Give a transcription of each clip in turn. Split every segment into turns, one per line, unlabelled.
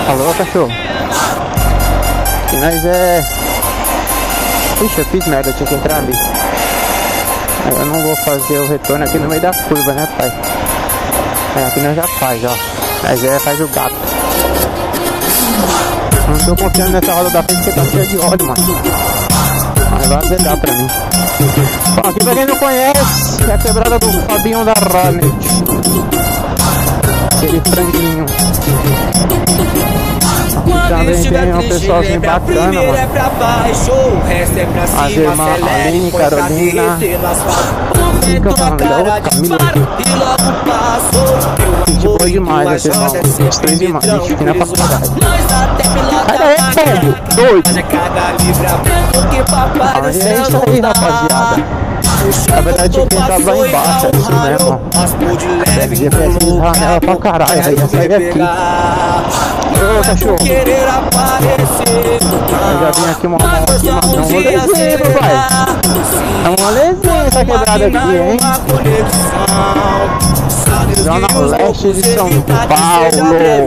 Alô, cachorro. Que nós é... Ixi, eu fiz merda, eu tinha que entrar ali. Eu não vou fazer o retorno aqui no meio da curva, né, pai? Aqui nós já faz, ó. Mas faz o gato. Não tô confiando nessa roda da frente porque tá cheia de óleo, mano. Mas vai azedar pra mim. Bom, aqui pra quem não conhece, é a quebrada do Fabinho da Hornet. Aquele franguinho. Também tem um pessoalzinho bacana, mano. As irmãs Aline, Carolina. Fica falando da outra, Camila. Gente boa demais, as irmãs. Os 3 irmãs, gente, aqui na faculdade. Sai daí, velho, doido. Mas é isso aí, rapaziada. Na verdade, tinha que entrar lá embaixo, é isso mesmo. Deve ser pesquisar nela pra caralho, aí ia sair aqui. Ô, cachorro. Eu já vim aqui uma molezinha, papai. É uma molezinha essa quebrada aqui, hein? Zona Leste de São Paulo.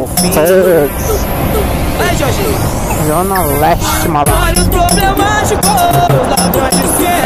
Zona Leste, maluco. Olha os problemáticos, ladrões de cena.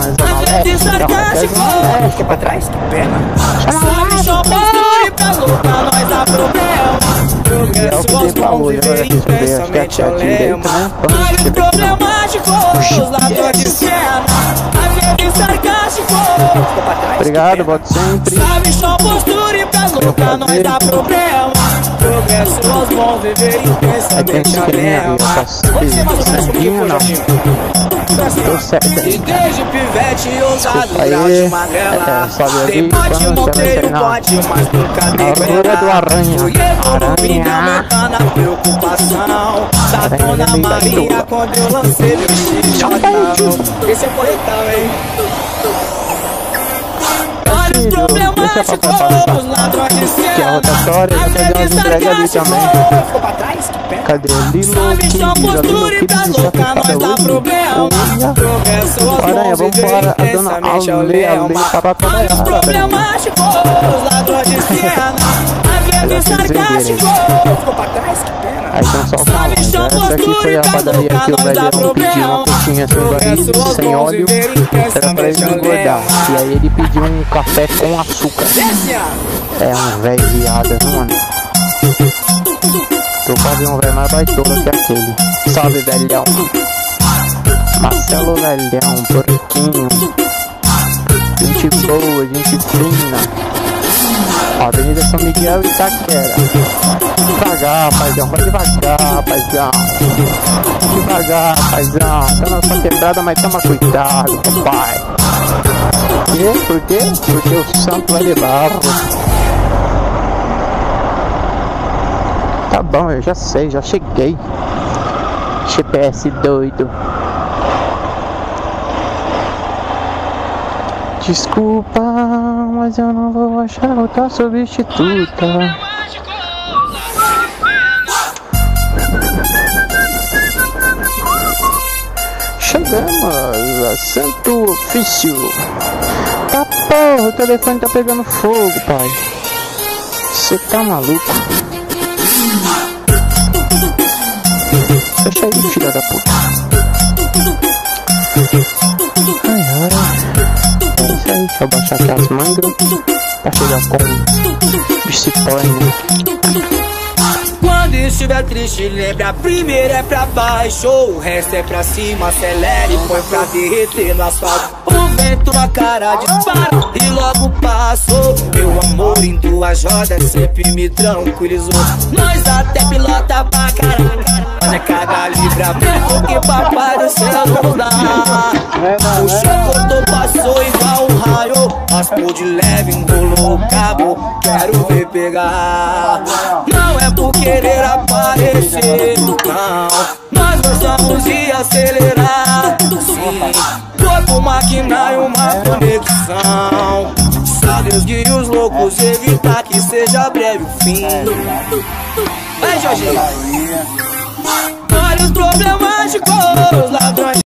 Fica pra trás, que pena. Sabe só postura e pra lutar, nós dá problema. Progresso, nós vamos viver intensamente ao lema. Olha os problemáticos, ladrões de cena. Às vezes sarcásticos. Obrigado, bote sempre. Sabe só postura e pra lutar, nós dá problema. Progresso, nós vamos viver intensamente ao lema. Vamos ser mais ou menos como que foi, Jorginho? E desde pivete ousado, grau de magrela. Tem pote, monteiro, pode, mas nunca dei guerra. Fui evoluindo, aumentando a preocupação da Dona Maria quando eu lancei meu chicotão. Esse é corretão, hein? Olha os problemáticos, os ladrões de cena. Que é outra história, eu quero dar umas entregas ali também.
Ficou pra trás? Que pena.
Cadê o Lilo?
Sabe só postura e pra louca, nós dá problema. Progresso, nós vamos viver intensamente ao lema. Olha os problemáticos, os ladrões de cena. Às vezes sarcásticos. Ficou pra trás? Que pena.
Aí tem só o carro. Essa aqui foi a padaria que o velhão pediu uma coxinha sem barriga, sem óleo. Era pra ele engordar. E aí ele pediu um café com açúcar. É um velho viado, viu, mano? Tô fazendo um velho mais baitola que aquele. Salve, velhão. Marcelo Velhão, porquinho. Gente boa, gente fina. Avenida São Miguel e Itaquera. Devagar, paizão, vai devagar, paizão. Devagar, paizão. Tá na sua quebrada, mas toma cuidado, papai. Por quê? Porque o santo vai de barro. Tá bom, eu já sei, já cheguei. GPS doido. Desculpa, mas eu não vou achar outra substituta. Chegamos a Santo Ofício. Tá porra, o telefone tá pegando fogo, pai. Você tá maluco? Fecha aí, filha da puta. Ai, ai. É isso aí, deixa eu baixar aqui as mangas pra chegar com bicicleta.
Quando estiver triste, lembra, primeiro é pra baixo, o resto é pra cima, acelere, põe pra derreter no asfalto. O vento na cara dispara e logo passou. Meu amor em 2 rodas sempre me tranquilizou. Nós até pilota pra caraca, mas é cada livramento que papai do céu não dá. O chocoto passou igual um raio, raspou de leve, enrolou o cabo, quero ver pegar. Não é por querer aparecer, não. Nós gostamos de acelerar, sim. Corpo, máquina e uma conexão. Só Deus guia os loucos, evitar que seja breve o fim. Vai, Jorginho. Olha os problemáticos, ladrões.